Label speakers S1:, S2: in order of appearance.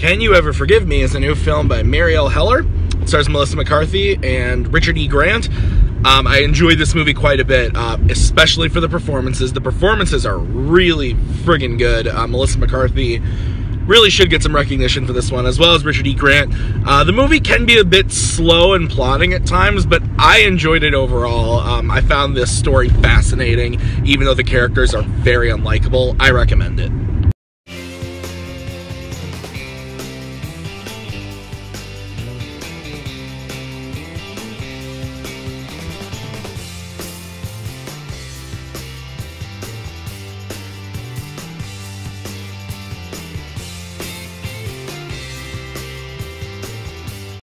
S1: Can You Ever Forgive Me is a new film by Marielle Heller. It stars Melissa McCarthy and Richard E. Grant. I enjoyed this movie quite a bit, especially for the performances. The performances are really friggin' good. Melissa McCarthy really should get some recognition for this one, as well as Richard E. Grant. The movie can be a bit slow and plotting at times, but I enjoyed it overall. I found this story fascinating, even though the characters are very unlikable. I recommend it.